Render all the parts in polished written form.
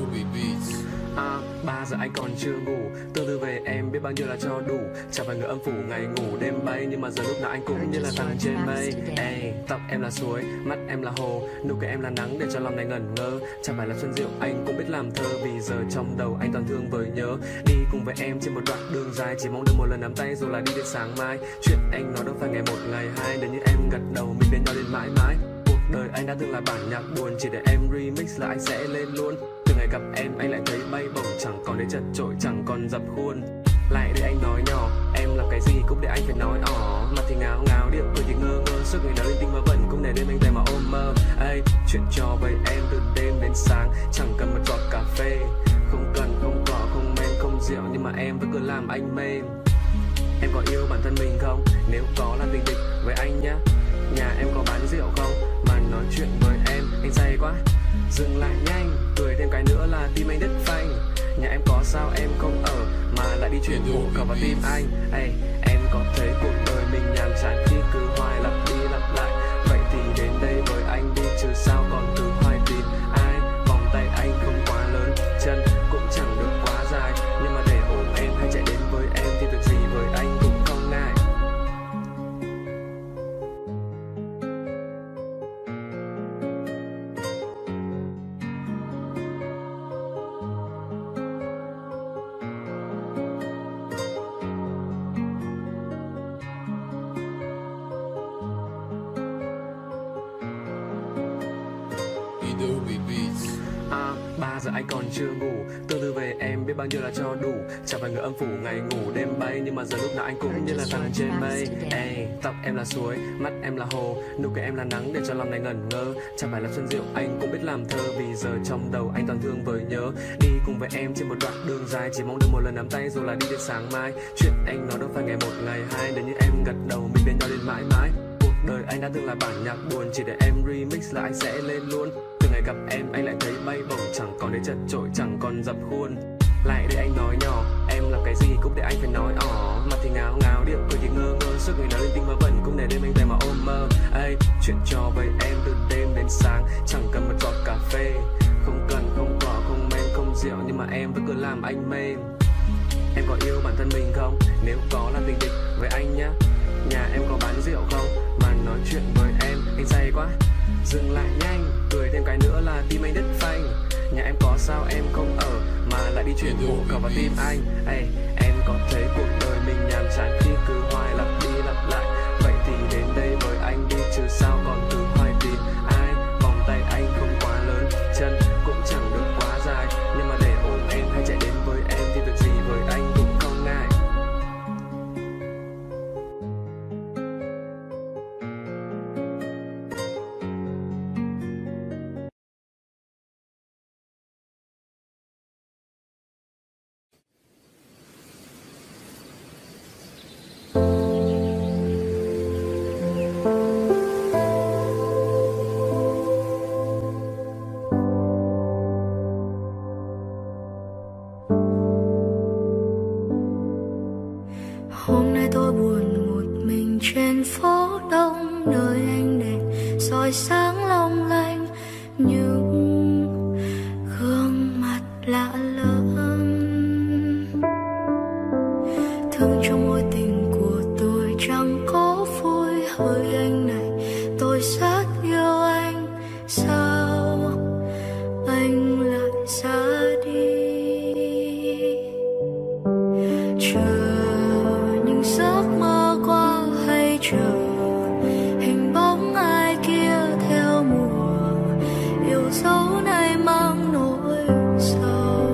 3 giờ anh còn chưa ngủ, tương tư về em biết bao nhiêu là cho đủ. Chẳng phải người âm phủ ngày ngủ đêm bay, nhưng mà giờ lúc nào anh cũng như là tăng trên mây. Ê, tóc em là suối, mắt em là hồ, nụ cười em là nắng để cho lòng này ngẩn ngơ. Chẳng phải là xuân diệu anh cũng biết làm thơ, vì giờ trong đầu anh toàn thương với nhớ. Đi cùng với em trên một đoạn đường dài, chỉ mong được một lần nắm tay rồi là đi đến sáng mai. Chuyện anh nói đâu phải ngày một ngày hai, nếu như em gật đầu mình bên nhau đến mãi mãi. Cuộc đời anh đã từng là bản nhạc buồn, chỉ để em remix là anh sẽ lên luôn. Từ ngày gặp em anh lại thấy bay bổng, chẳng còn để chật chội, chẳng còn dập khuôn. Lại để anh nói nhỏ, em làm cái gì cũng để anh phải nói mặt thì ngáo ngáo, điệu cười thì ngơ ngơ, suốt ngày nói linh tinh mà vẫn cũng để đêm anh về mà ôm mơ. Ê, chuyện trò với em từ đêm đến sáng, chẳng cần một giọt cà phê, không cần không cỏ không men không rượu, nhưng mà em vẫn cứ làm anh mê. Em có yêu bản thân mình không? Nếu có làm tình địch với anh nhá. Nhà em có bán rượu không? Mà nói chuyện với em anh say quá. Dừng lại nhanh, cười thêm cái nữa là tim anh đứt phanh. Nhà em có sao em không ở, mà lại đi chuyển hộ khẩu vào tim anh. Ê, em có thấy cuộc đời mình nhàm chán khi cứ hoài lặp đi lặp lại. Vậy thì đến đây với anh đi, chứ sao còn cứ hoài tìm ai. Vòng tay anh không quá lớn, chân cũng chẳng được quá dài, nhưng mà để ôm em hay chạy đến với em thì việc gì với anh cũng không ngại. À, 3 giờ anh còn chưa ngủ, tương tư về em biết bao nhiêu là cho đủ. Chẳng phải người âm phủ ngày ngủ đêm bay, nhưng mà giờ lúc nào anh cũng như là tăng trên mây. Ê, tóc em là suối, mắt em là hồ, nụ cười em là nắng để cho lòng này ngẩn ngơ. Chẳng phải là xuân diệu anh cũng biết làm thơ, vì giờ trong đầu anh toàn thương với nhớ. Đi cùng với em trên một đoạn đường dài, chỉ mong được một lần nắm tay rồi là đi đến sáng mai. Chuyện anh nói đâu phải ngày một ngày hai, nếu như em gật đầu mình bên nhau đến mãi mãi. Cuộc đời anh đã từng là bản nhạc buồn, chỉ để em remix là anh sẽ lên luôn. Từ ngày gặp em anh lại thấy bay bổng, chẳng còn để chật chội, chẳng còn dập khuôn. Lại để anh nói nhỏ, em làm cái gì cũng để anh phải nói mặt thì ngáo ngáo, điệu cười thì ngơ ngơ, suốt ngày nói linh tinh mà vẫn cũng để đêm anh về mà ôm mơ. Ê, chuyện trò với em từ đêm đến sáng, chẳng cần một giọt cà phê, không cần không cỏ không men không rượu, nhưng mà em vẫn cứ làm anh mê. Em có yêu bản thân mình không? Nếu có làm tình địch với anh nhá. Nhà em có bán rượu không? Mà nói chuyện với em anh say quá. Dừng lại nhanh, cười thêm cái nữa là tim anh đứt phanh. Nhà em có sao em không ở, mà lại đi chuyển hộ khẩu vào tim anh. Ê, em có thấy cuộc đời mình nhàm chán khi cứ hoài lặp đi lặp lại. Vậy thì đến đây với anh đi, chứ sao còn cứ hoài tìm ai. Vòng tay anh không quá lớn, chân cũng chẳng được quá dài, nhưng mà để ôm em hay chạy đến với em thì việc gì với anh cũng không ngại. Hôm nay tôi buồn một mình trên phố đông, nơi ánh đèn soi sáng long lanh những gương mặt lạ lẫm. Thương trong mối tình của tôi chẳng có vui, hỡi anh này tôi rất yêu anh, sao anh lại ra đi. Chờ những giấc mơ qua hay chờ hình bóng ai kia theo mùa, yêu dấu này mang nỗi sầu.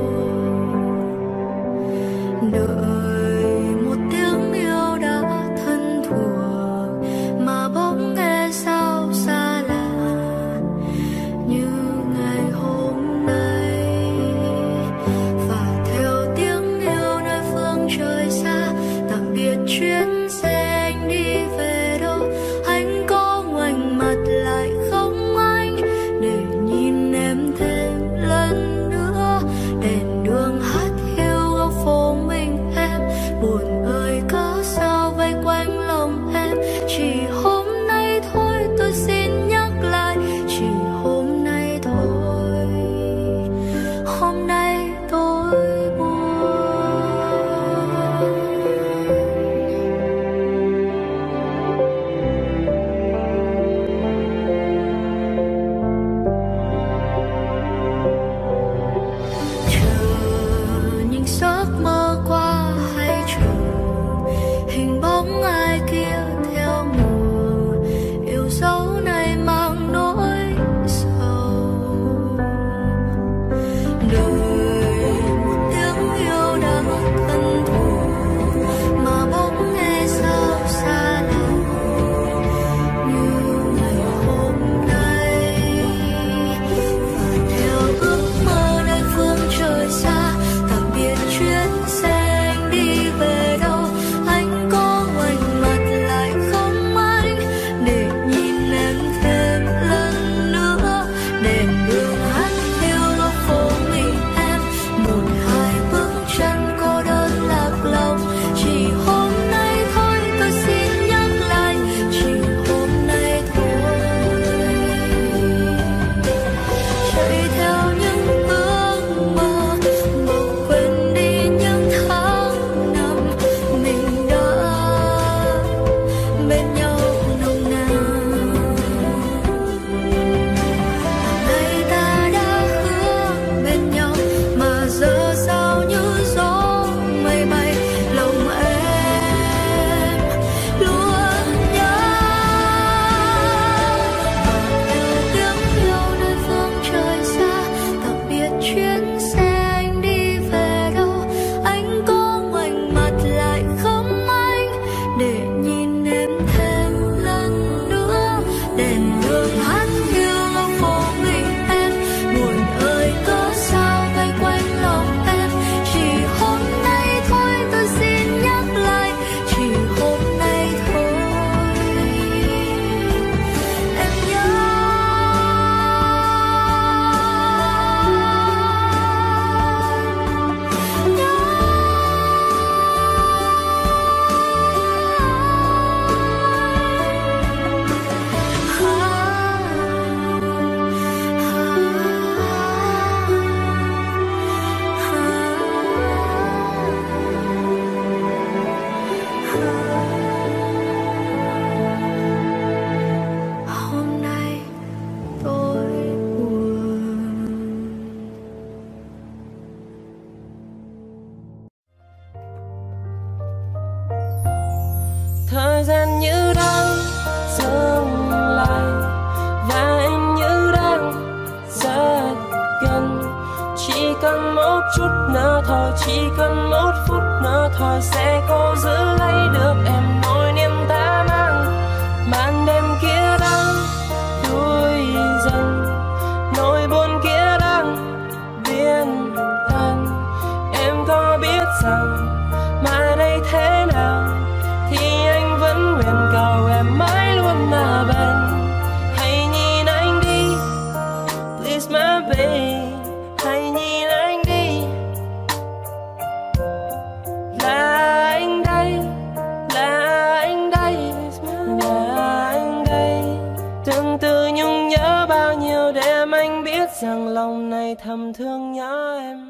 Đợi một tiếng yêu đã thân thuộc, mà bỗng nghe sao xa lạ như ngày hôm nay. hôm nay tôi buồn. Những giấc mơ qua hay chờ hình bóng ai kia theo mùa, yêu dấu này mang nỗi sầu. Đời một tiếng yêu đã thân thuộc mà bóng nghe sao xa lạ như ngày hôm nay. Và theo ước mơ nơi phương trời xa, tạm biệt chuyến xe anh đi về đâu. Anh có ngoảnh mặt lại không anh để nhìn em thêm lần nữa. Đèn đường hát hiu góc phố mình em, một hai bước chân cô đơn lạc lòng. Chỉ hôm nay thôi tôi xin nhắc lại, chỉ hôm nay thôi. Chạy theo những ước mơ, bỏ quên đi những tháng năm mình đã bên nhau nồng nàn. Ngày ta đã hứa bên nhau mà giờ sao như gió mây bay, lòng em luôn nhớ. Theo tiếng yêu nơi phương trời xa, tạm biệt chuyến xe anh đi về đâu. Anh có ngoảnh mặt lại không anh để nhìn em thêm lần nữa. Đèn đường hát hiu góc phố mình em, buồn ơi cớ sao vây quanh lòng em. Chỉ hôm nay thôi tôi xin nhắc lại, chỉ hôm nay thôi. Em nhớ. Hôm nay tôi buồn. Thời gian như đang dừng lại và anh như đang rất gần. Chỉ cần một chút nữa thôi, chỉ cần một phút nữa thôi sẽ cố giữ lấy được em. Nỗi niềm ta mang màn đêm kia đang đuổi dần, nỗi buồn kia đang biến tan. Em có biết rằng mai đây thế nào thì anh vẫn nguyện cầu em mãi luôn ở bên. Hãy nhìn anh đi, please my baby. Hãy nhìn anh đi, là anh đây, là anh đây, là anh đây. Từng từ nhung nhớ bao nhiêu đêm anh biết rằng lòng này thầm thương nhớ em.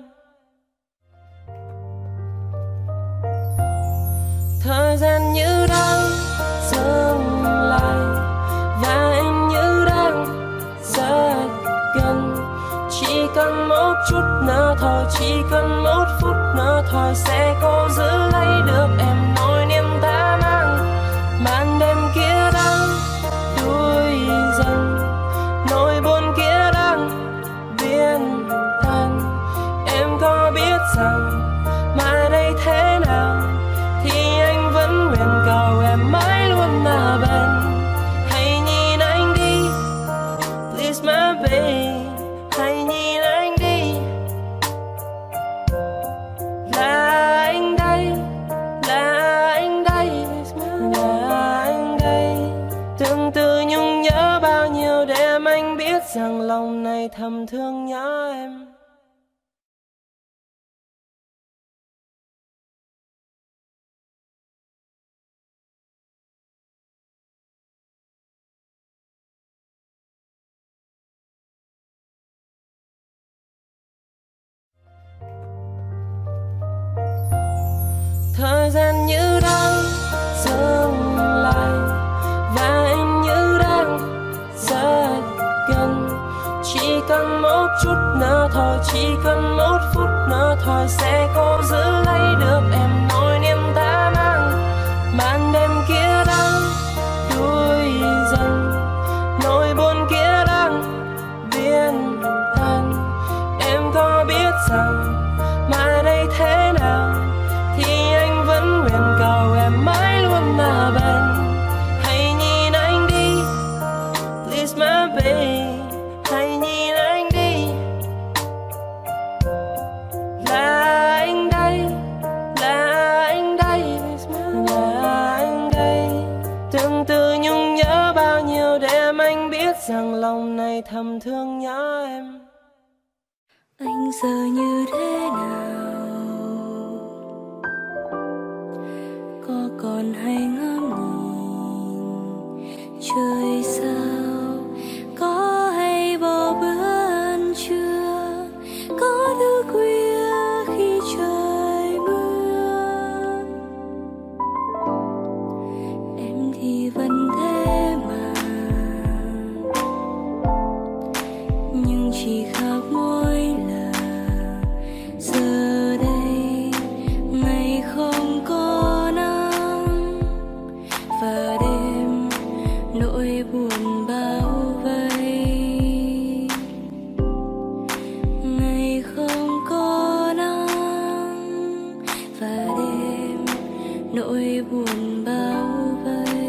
Thời gian như đang dừng lại và anh như đang rất gần. Chỉ cần một chút nữa thôi, chỉ cần một phút nữa thôi sẽ cố giữ lấy được em. Nỗi niềm ta mang màn đêm kia đang đuổi dần, nỗi buồn kia đang biến tan. Em có biết rằng mai đây thế nào thì anh vẫn nguyện cầu em mãi luôn ở bên. Hãy nhìn anh đi, please my baby. Hãy nhìn anh đi, là anh đây, là anh đây, là anh đây. Từng từ nhung nhớ bao nhiêu đêm anh biết rằng lòng này thầm thương nhớ em. chỉ cần một phút nữa thôi sẽ cố giữ lấy được em nỗi niềm ta mang. Màn đêm kia đang đuổi dần, nỗi buồn kia đang biến tan. Em có biết rằng mai đây thế nào thì anh vẫn nguyện cầu em mãi luôn ở bên. Hãy nhìn anh đi, please my baby. Hãy nhìn anh đi, là anh đây, là anh đây, là anh đây. Từng từ nhung nhớ bao nhiêu để em anh biết rằng lòng này thầm thương nhớ em. Anh giờ như thế nào, có còn hay ngắm nhìn trời sao, có hay bỏ bữa ăn trưa, có thức khuya khi trời mưa. Em thì vẫn thế mà, nhưng chỉ khác mỗi là giờ đây ngày không có nắng và đêm nỗi buồn bao vây. Ngày không có nắng và đêm nỗi buồn bao vây.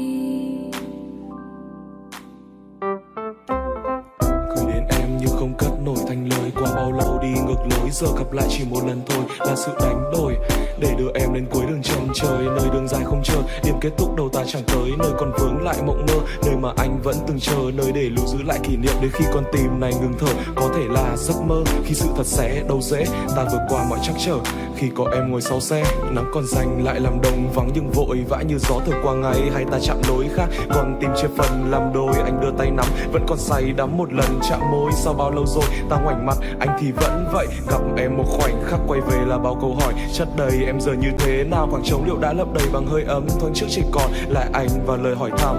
Gửi đến em nhưng không cất nổi thành lời. Qua bao lâu đi ngược lối, giờ gặp lại chỉ một lần thôi là sự đánh đổi. Để đưa em đến cuối đường chân trời, nơi đường dài không chờ, điểm kết thúc đầu ta chẳng tới, nơi còn vướng lại mộng mơ, nơi mà anh vẫn từng chờ, nơi để lưu giữ lại kỷ niệm đến khi con tim này ngừng thở. Có thể là giấc mơ khi sự thật sẽ đâu dễ, ta vượt qua mọi trắc trở. Khi có em ngồi sau xe, nắng còn xanh lại làm đồng vắng nhưng vội vã như gió thở qua ngày. Hay ta chạm lối khác, còn tim chia phần làm đôi, anh đưa tay nắm vẫn còn say đắm một lần chạm môi. Sau bao lâu rồi ta ngoảnh mặt, anh thì vẫn vậy. Gặp em một khoảnh khắc quay về là bao câu hỏi chất đầy. Em giờ như thế nào, khoảng trống liệu đã lấp đầy bằng hơi ấm, thoáng trước chỉ còn lại anh và lời hỏi thăm.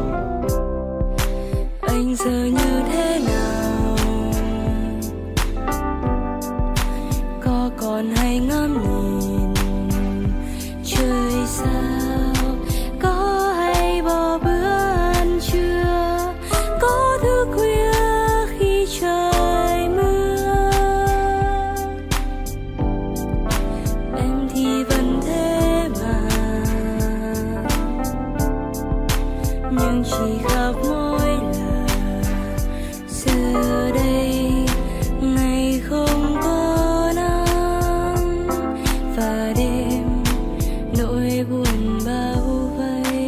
Anh giờ như thế nào, có còn hay ngắm nhìn trời sao, có hay bỏ bữa ăn trưa, có thức khuya khi trời mưa. Em thì vẫn thế mà, nhưng chỉ khác mỗi là giờ đây ngày không có nắng và đêm nỗi buồn bao vây.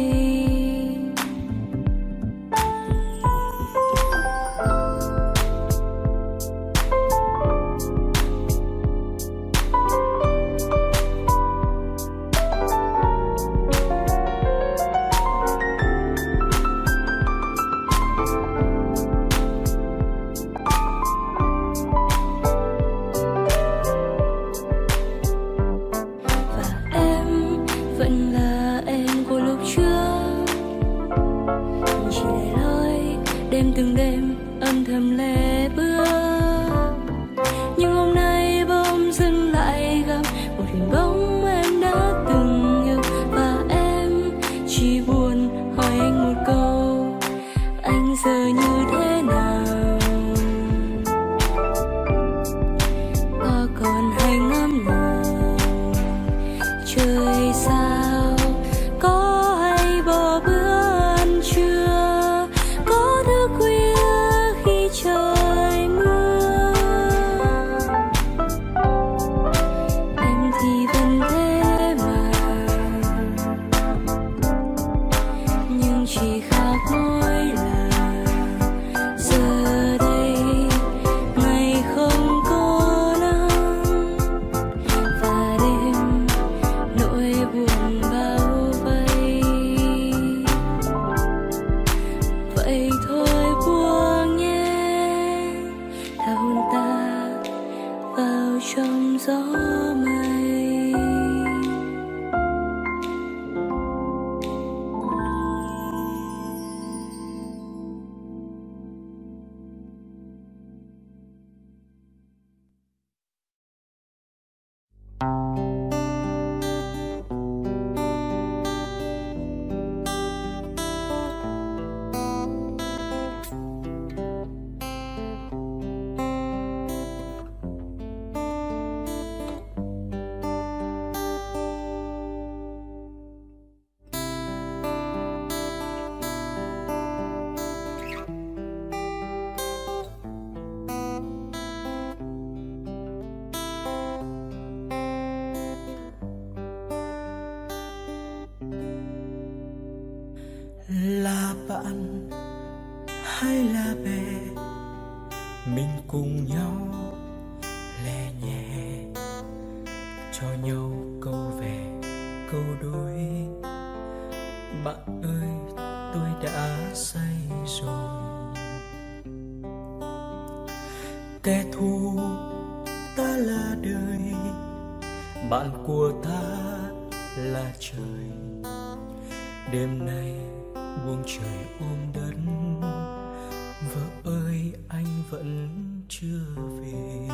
Vẫn là em của lúc trước, chỉ để lối đêm từng đêm âm thầm lê bước. Nhưng hôm nay bỗng dưng lại gặp một hình bóng em đã từng yêu, và em chỉ buồn hỏi anh một câu, anh giờ như thế nào, có còn hay ngắm nhìn trời sao, có hay bỏ bữa ăn trưa, có thức khuya khi trời mưa. Em thì vẫn thế mà, nhưng chỉ khác mỗi là giờ đây ngày không có nắng và đêm nỗi buồn bao vây. Vậy thôi buông nhé, thả hồn ta vào trong gió mây. hay là bè, mình cùng nhau lẻ nhẹ cho nhau câu về câu đối. Bạn ơi, tôi đã say rồi. Kẻ thù ta là đời, bạn của ta là trời. Đêm nay buông trời ôm đất, vợ ơi anh vẫn chưa về.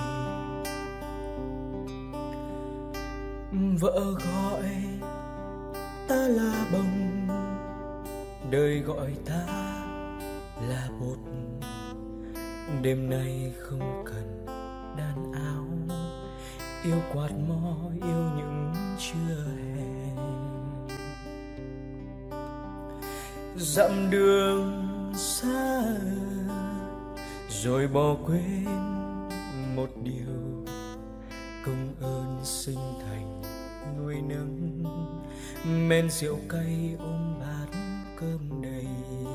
Vợ gọi ta là bông, đời gọi ta là bột. Đêm nay không cần đàn áo, yêu quạt mò yêu những trưa hè. Dặm đường xa rồi bỏ quên một điều, công ơn sinh thành nuôi nấng, men rượu cay ôm bát cơm đầy.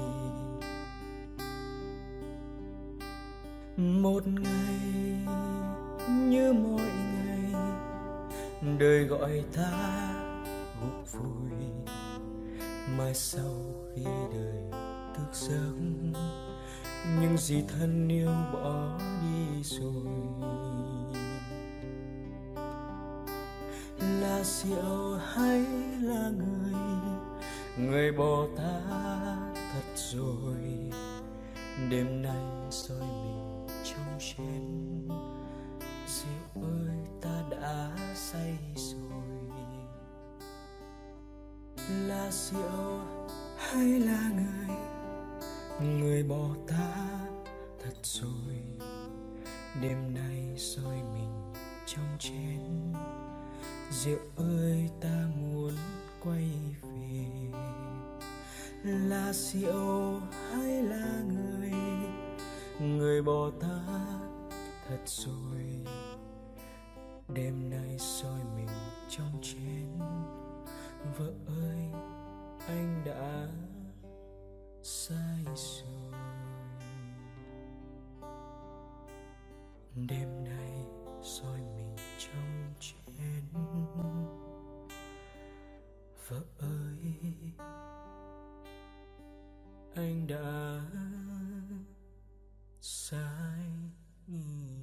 Một ngày như mọi ngày, đời gọi ta gục vùi. Mai sau khi đời thức giấc, những gì thân yêu bỏ đi rồi. Là rượu hay là người bỏ ta thật rồi. Đêm nay soi mình trong chén, rượu ơi ta đã say rồi. Là rượu hay là người bỏ ta thật rồi. Đêm nay soi mình trong chén, rượu ơi ta muốn quay về. Là rượu hay là người bỏ ta thật rồi. Đêm nay soi mình trong chén, vợ ơi anh đã sai rồi. Đêm nay soi mình trong chén, vợ ơi anh đã sai rồi.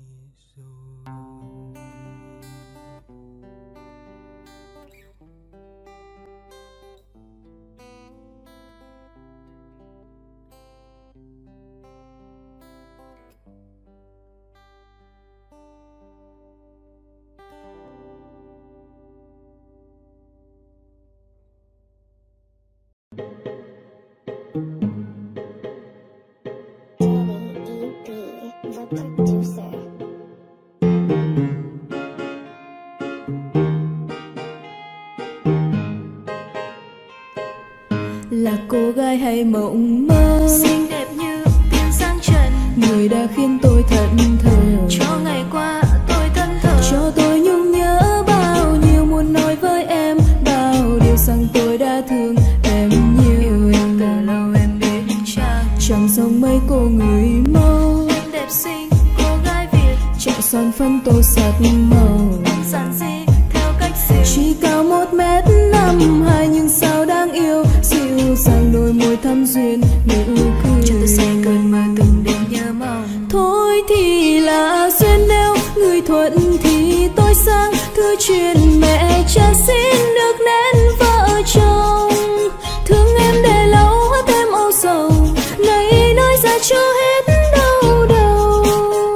Là cô gái hay mộng mơ, xinh đẹp như tiên sáng trần, người đã khiến tôi thẫn thờ. cho ngày qua tôi thân thờ, cho tôi nhung nhớ bao nhiêu, muốn nói với em bao điều rằng tôi đã thương em nhiều. em từ lâu em biết chẳng giống mấy cô người mẫu, em đẹp xinh cô gái Việt, chọn son phấn tô sắc màu, giản dị theo cách riêng. chỉ cao 1m52 nhưng sao đáng yêu, dịu dàng đôi môi thắm duyên nụ cười. cho tôi say cơn mơ từng đêm nhớ mong. Thôi thì là duyên nếu người thuận thì tôi sang thư truyền mẹ cha xin được nên vợ chồng. Thương em để lâu thêm âu sầu, này nói ra cho hết đau đầu.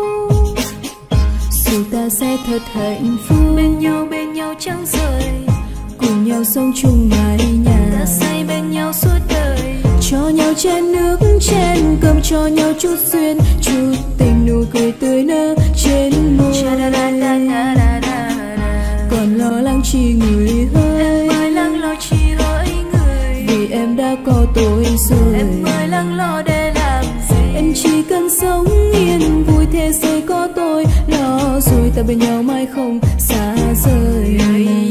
Rồi ta sẽ thật hạnh phúc bên nhau chẳng rời, cùng nhau sống chung mái nhà. ta say bên nhau suốt đời, cho nhau chén nước chén cơm, cho nhau chút duyên chút tình, nụ cười tươi nở trên môi. Còn lo lắng chi người ơi, em ơi lắng lo chi lỗi người, vì em đã có tôi rồi. em ơi lắng lo để làm gì, em chỉ cần sống yên vui, thế giới có tôi lo rồi. Ta bên nhau mãi không xa rời.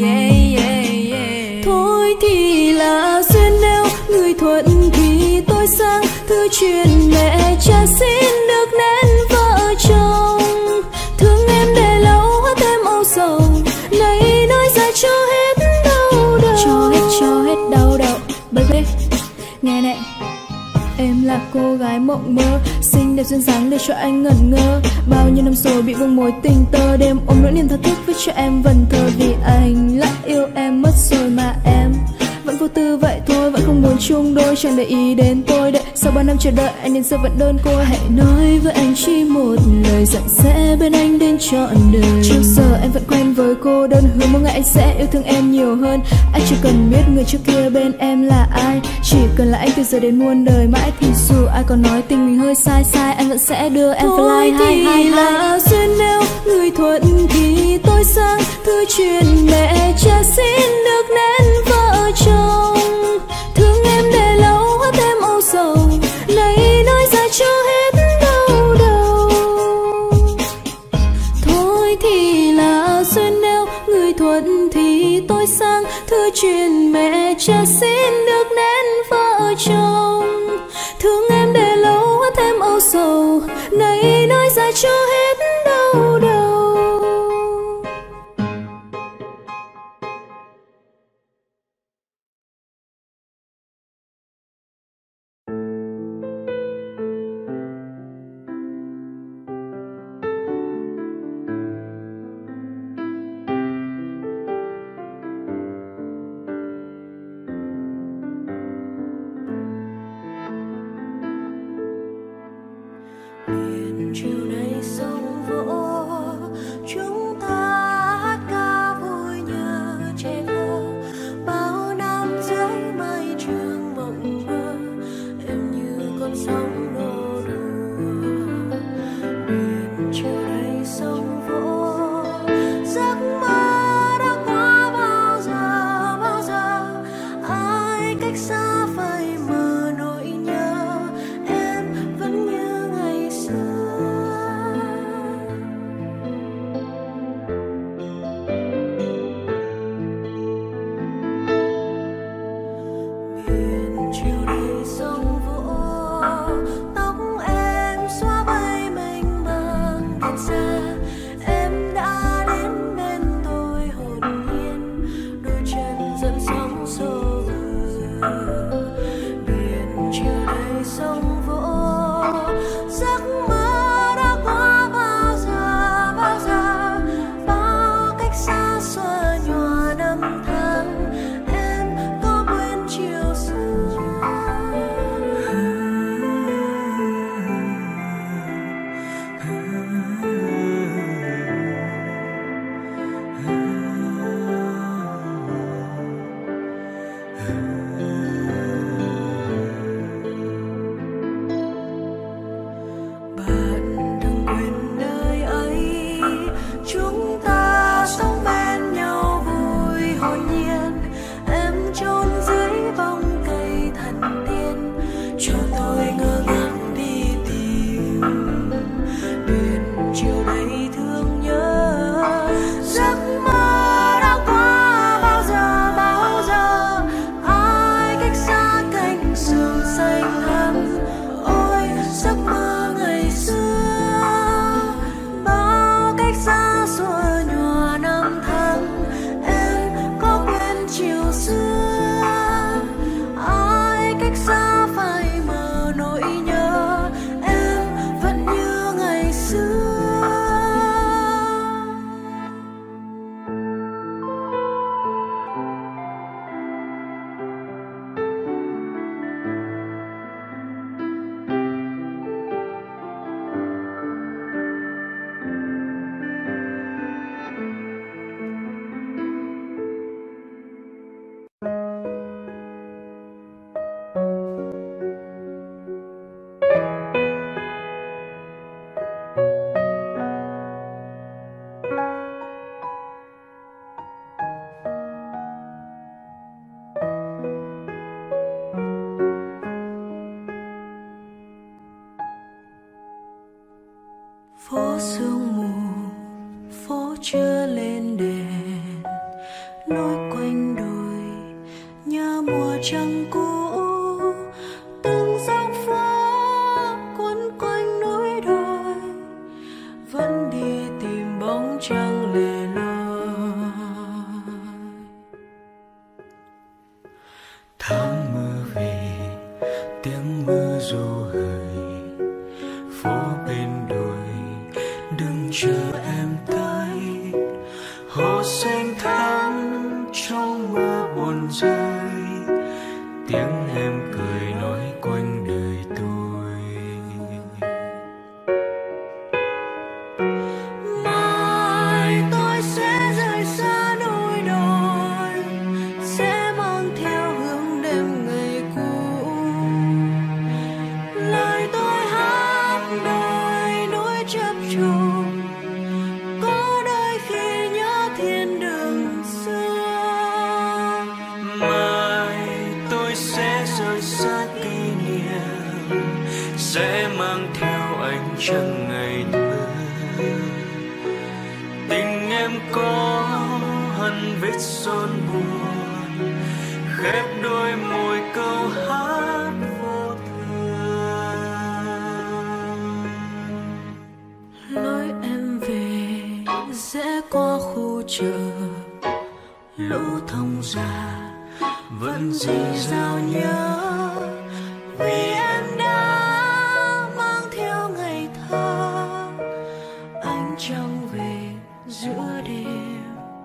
Thôi thì là duyên nếu người thuận thì tôi sang thư truyền mẹ cha xin được nên vợ chồng. Thương em để lâu hóa thêm âu sầu, này nói ra cho hết đau đầu. Cho hết đau đầu. Baby, nghe này, em là cô gái mộng mơ, xinh đẹp duyên dáng để cho anh ngẩn ngơ. Bao nhiêu năm rồi bị vương mối tình tơ, đêm ôm nỗi niềm tha thiết viết cho em vần thơ. Vì anh lại yêu em mất rồi mà em vẫn vô tư vậy thôi, vẫn không muốn chung đôi, chẳng để ý đến tôi. Đợi sau 3 năm chờ đợi anh đến giờ vẫn đơn côi. Hãy nói với anh chỉ một lời rằng sẽ bên anh đến trọn đời. Trước giờ em vẫn quen với cô đơn, hứa một ngày anh sẽ yêu thương em nhiều hơn. Anh chỉ cần biết người trước kia bên em là ai, chỉ cần là anh từ giờ đến muôn đời mãi. Thì dù ai còn nói tình mình hơi sai sai, anh vẫn sẽ đưa em fly high high high. Là duyên nếu người thuận thì tôi sang thư truyền mẹ cha xin được nên vợ chồng. Thương em để lâu hóa thêm âu sầu, này nói ra cho hết đau đầu. Thôi thì là duyên nếu người thuận thì tôi sang thư truyền mẹ cha xin được nên vợ chồng. Thương em để lâu hóa thêm âu sầu, này nói ra cho hết đau đầu. Biển chiều nay sóng vỗ, chúng ta hát ca vui nhớ trẻ thơ. Bao năm dưới mái trường mộng mơ, em như con sóng nô đùa. Biển chiều nay sóng vỗ, giấc mơ đã qua bao giờ ai cách xa phai mờ nỗi nhớ. Em vẫn như ngày xưa. Biển chiều nay sóng vỗ, tóc em xóa bay mênh mang thật xa. Em đã đến bên tôi hồn nhiên, đôi chân dẫn sóng xô bờ. Biển chiều nay sóng vỗ, giấc mơ đã qua bao giờ bao cách xa xóa nhòa năm tháng. Em có quên chiều xưa. Bạn đừng quên nơi ấy, chúng ta sống bên nhau vui hồn nhiên. Em chôn dưới bóng cây thần tiên, cho tôi ngơ ngác đi tìm. Biển chiều nay thương nhớ, giấc mơ đã qua bao giờ ai cách xa cánh sương xanh thẳm. Ôi giấc mơ ngày xưa, bao cách xa xua nhòa năm tháng. Em có quên chiều xưa, ai cách xa phai mờ nỗi nhớ. Em vẫn như ngày xưa. Phố sương mù, phố chưa lên đèn, nối quanh đồi nhớ mùa trăng cũ. Từng dòng phố cuốn quanh hồ xanh thắm trong mưa buồn rơi, tiếng em cười nói quanh đời tôi. Mai tôi sẽ rời xa núi đồi, sẽ mang theo hương đêm ngày cũ. Lời tôi hát đôi núi chập trùng, có đôi khi nhớ thiên đường xưa. Mai tôi sẽ rời xa kỷ niệm, sẽ mang theo ánh trăng ngày thơ. Tình em có hằn vết son buồn, khép đôi môi câu hát vô thường. Lối em về sẽ qua khu chợ, lũ thông già vẫn rì rào nhớ, vì em đã mang theo ngày thơ. Ánh trăng về giữa đêm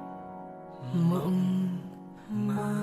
mộng mơ.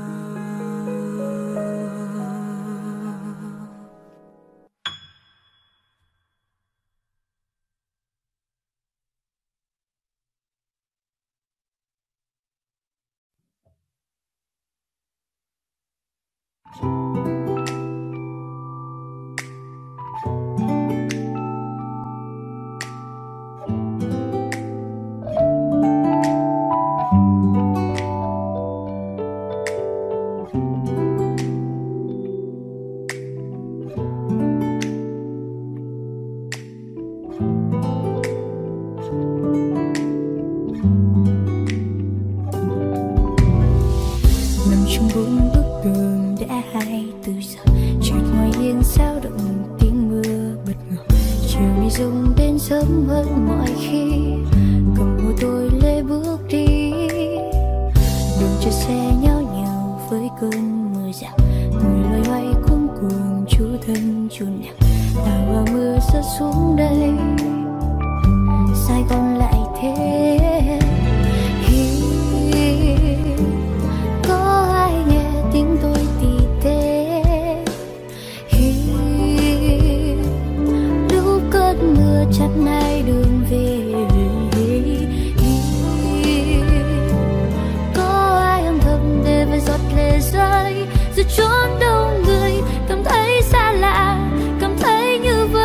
nằm trong bốn bức tường đã 24 giờ, chợt ngoài hiên sao động tiếng mưa bất ngờ. Chiều nay rông đến sớm hơn mọi khi, cầm môi tôi lê bước đi. Đường chờ xe nhao nhao với cơn mưa rào, người loay hoay cuống cuồng chú thân chôn nàng. Tàu vào mưa rớt xuống đây, Sài Gòn lại thế. Có ai nghe tiếng tôi tỉ tê, lúc cơn mưa chắn hai đường về. Có ai âm thầm để vài giọt lệ rơi, rồi trốn đâu người cảm thấy xa lạ, cảm thấy như vỡ.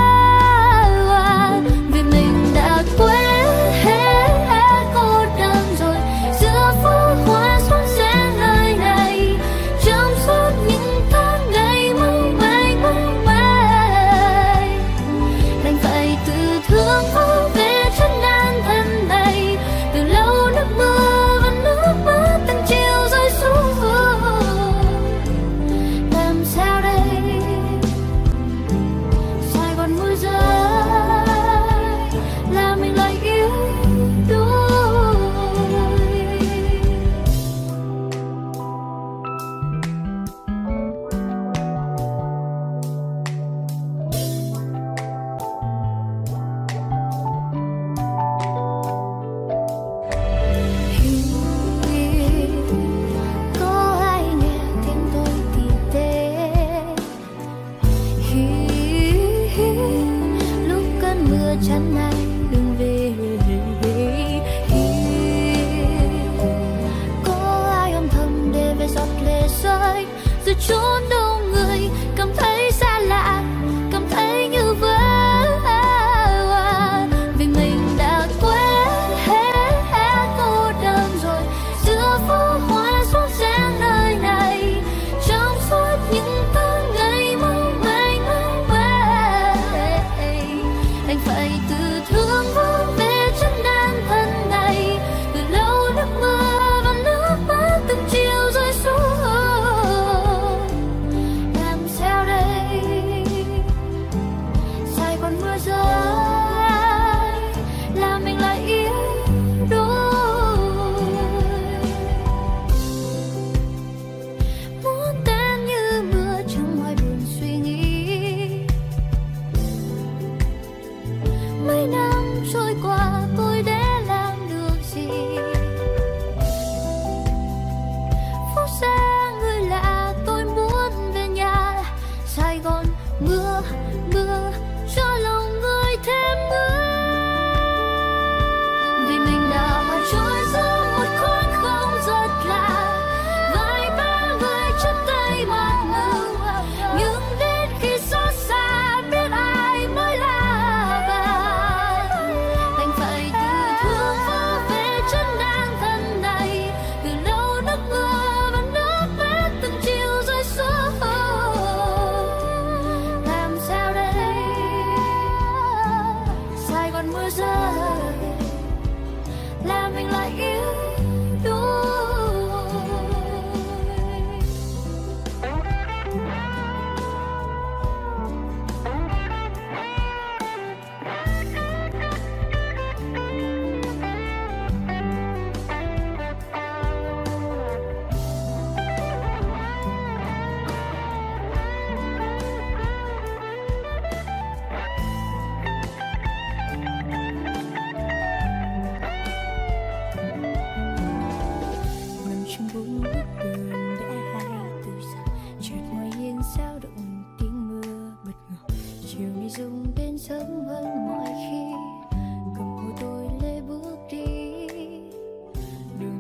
Vì mình đã quên hết cô đơn rồi, giữa phố hoa xuân sẽ nơi này. Trong suốt những tháng ngày mong manh mong manh, đành phải tự thương vô về chân an thân này. Từ lâu nước mưa và nước mắt từng chiều rơi xuống, làm sao đây? Sài Gòn mưa rơi là mình lại yếu đuối. Có ai nghe tiếng tôi tỉ tê, lúc cơn mưa chắn hai đường về. Có ai âm thầm để vài giọt lệ rơi, rồi trốn đâu người cảm thấy xa lạ, cảm thấy như vỡ. Vì mình đã quên hết cô đơn rồi, giữa phố hoa xuân sẽ nơi này. Trong suốt những tháng ngày mong manh mong manh, anh phải tự thương vô về chân an thân này. Từ lâu nước mưa và nước mắt từng chiều rơi xuống,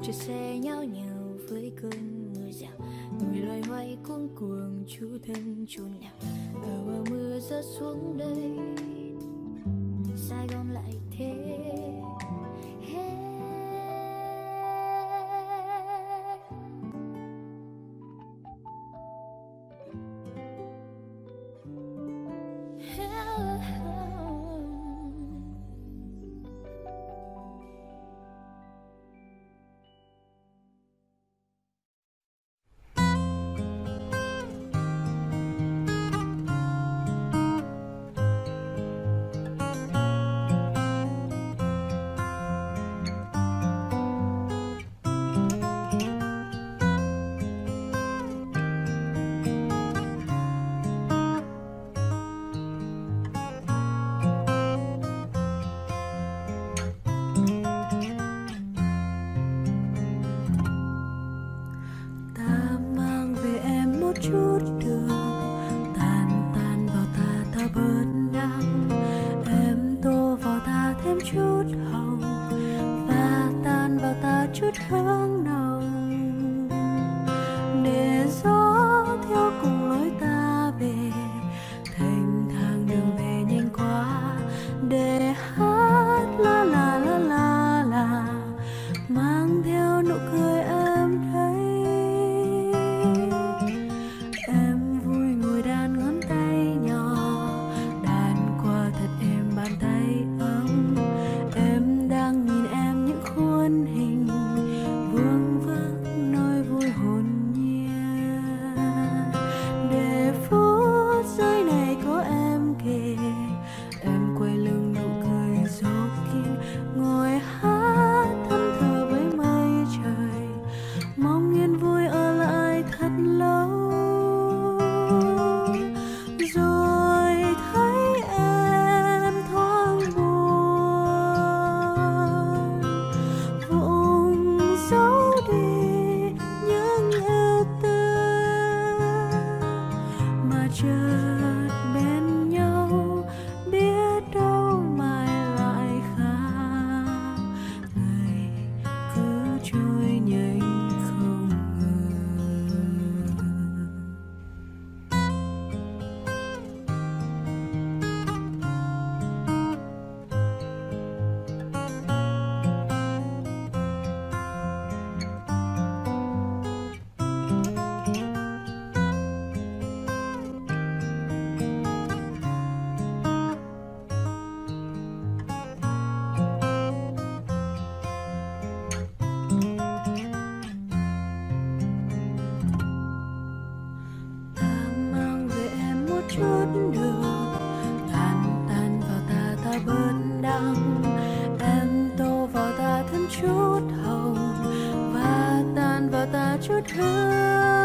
chiếc xe nhau nhào với cơn mưa rào, người loay hoay cuống cuồng chú thân chôn nhau. Ở bờ mưa rớt xuống đây, Sài Gòn lại thế. Chút đường tan tan vào ta bớt đắng, em tô vào ta thêm chút hồng và tan vào ta chút hương nồng, để gió theo cùng lối ta về thành thang đường về nhanh quá, để hát la la la la la mang theo nụ cười em thấy. Chút đường tan tan vào ta bớt đắng, em tô vào ta thêm chút hồng và tan vào ta chút hương.